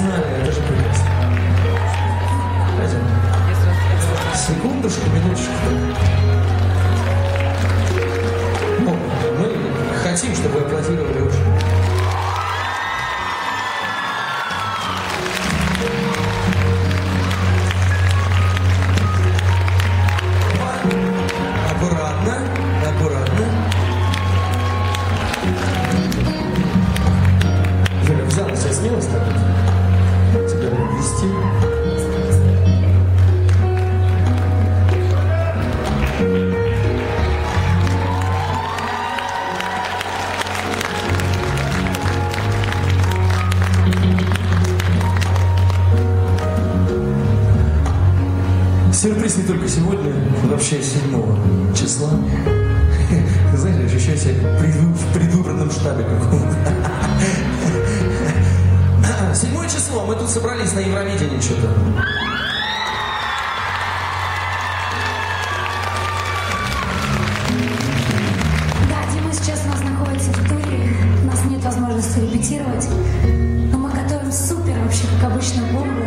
знали, это же прекрасно. Пойдем. Секундочку, минуточку. Ну, мы хотим, чтобы вы аплодировали уже. Аккуратно, аккуратно. Юля, взял на себя смелость так вот. Тебя ввести. Сюрприз не только сегодня, вообще 7 числа. Знаешь, ощущаю себя в придурном штабе каком-то. 7 число, мы тут собрались на Евровидении что-то. Да, Дима сейчас у нас находится в туре, у нас нет возможности репетировать, но мы готовим супер, вообще, как обычно, бомбу.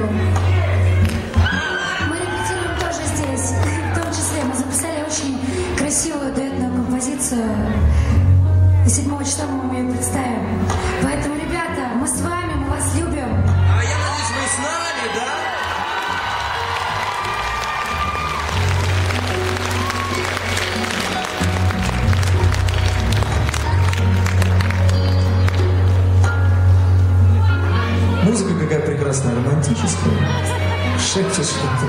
Мы репетируем тоже здесь, в том числе мы записали очень красивую дуэтную композицию, и 7 числа мы вам ее представим. Поэтому, ребята, мы с вами, мы вас любим. А я надеюсь, вы с нами, да? Музыка какая прекрасная, романтическая. Шепчет что-то.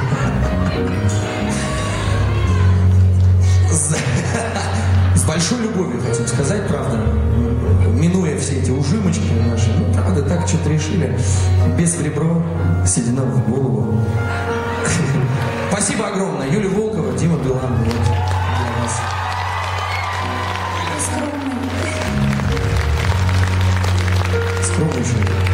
С большой любовью хотим сказать, правда. Минуя все эти ужимочки наши, ну, правда, так что-то решили. Без в ребро, седина в голову. Спасибо огромное. Юля Волкова, Дима Билан. Вот, для вас. Скромнейший.